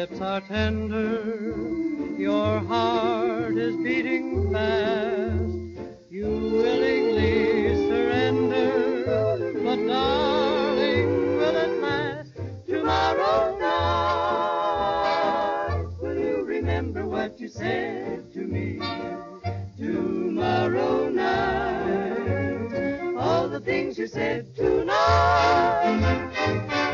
lips are tender, your heart is beating fast. You willingly surrender, but darling, will it last? Tomorrow night, will you remember what you said to me? Tomorrow night, all the things you said tonight.